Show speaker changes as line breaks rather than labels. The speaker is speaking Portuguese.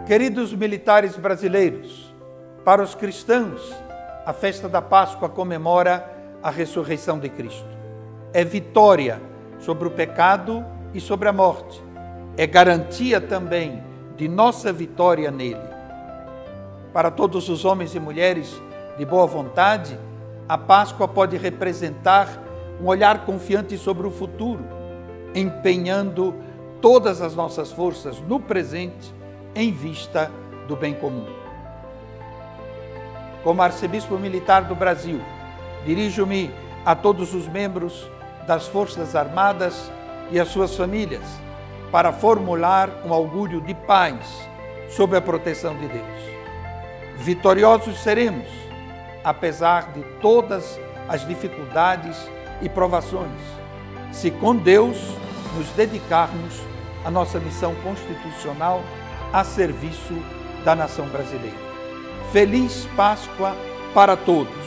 Queridos militares brasileiros, para os cristãos, a festa da Páscoa comemora a ressurreição de Cristo. É vitória sobre o pecado e sobre a morte. É garantia também de nossa vitória nele. Para todos os homens e mulheres de boa vontade, a Páscoa pode representar um olhar confiante sobre o futuro, empenhando todas as nossas forças no presente em vista do bem comum. Como arcebispo militar do Brasil, dirijo-me a todos os membros das Forças Armadas e as suas famílias para formular um augúrio de paz sob a proteção de Deus. Vitoriosos seremos, apesar de todas as dificuldades e provações, se com Deus nos dedicarmos à nossa missão constitucional a serviço da nação brasileira. Feliz Páscoa para todos!